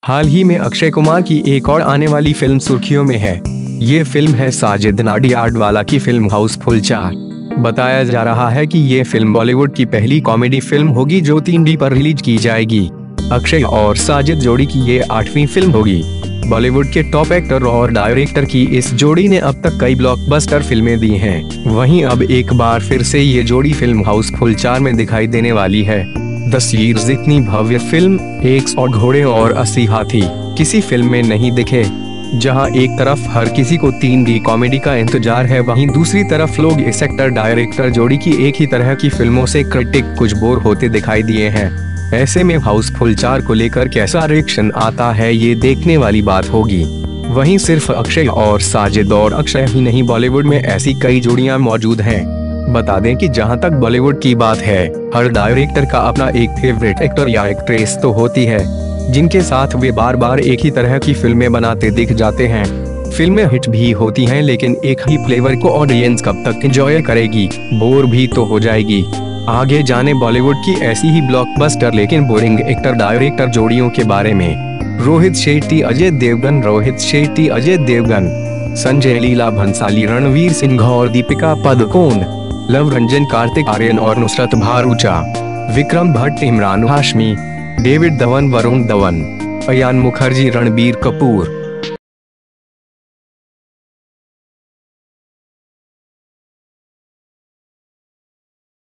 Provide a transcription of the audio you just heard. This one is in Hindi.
हाल ही में अक्षय कुमार की एक और आने वाली फिल्म सुर्खियों में है। ये फिल्म है साजिद नाडियाडवाला की फिल्म हाउसफुल 4। बताया जा रहा है कि ये फिल्म बॉलीवुड की पहली कॉमेडी फिल्म होगी जो 3D पर रिलीज की जाएगी। अक्षय और साजिद जोड़ी की ये 8वीं फिल्म होगी। बॉलीवुड के टॉप एक्टर और डायरेक्टर की इस जोड़ी ने अब तक कई ब्लॉकबस्टर फिल्में दी हैं। वहीं अब एक बार फिर से ये जोड़ी फिल्म हाउसफुल 4 में दिखाई देने वाली है। 10 ईयर्स इतनी भव्य फिल्म, 100 घोड़े और 80 हाथी किसी फिल्म में नहीं दिखे। जहां एक तरफ हर किसी को 3D कॉमेडी का इंतजार है, वहीं दूसरी तरफ लोग इस एक्टर डायरेक्टर जोड़ी की एक ही तरह की फिल्मों से क्रिटिक कुछ बोर होते दिखाई दिए हैं। ऐसे में हाउसफुल 4 को लेकर कैसा रिएक्शन आता है, ये देखने वाली बात होगी। वहीं सिर्फ अक्षय और साजिद और अक्षय ही नहीं, बॉलीवुड में ऐसी कई जोड़ियां मौजूद हैं। बता दें कि जहां तक बॉलीवुड की बात है, हर डायरेक्टर का अपना एक फेवरेट एक्टर या एक्ट्रेस तो होती है, जिनके साथ वे बार बार एक ही तरह की फिल्में बनाते दिख जाते हैं। फिल्में हिट भी होती हैं, लेकिन एक ही फ्लेवर को ऑडियंस कब तक एंजॉय करेगी, बोर भी तो हो जाएगी। आगे जाने बॉलीवुड की ऐसी ही ब्लॉकबस्टर लेकिन बोरिंग एक्टर डायरेक्टर जोड़ियों के बारे में। रोहित शेट्टी अजय देवगन, संजय लीला भंसाली रणवीर सिंह और दीपिका पादुकोण, लव रंजन कार्तिक आर्यन और नुसरत भारूचा, विक्रम भट्ट इमरान हाशमी, डेविड धवन वरुण धवन, अयान मुखर्जी रणबीर कपूर।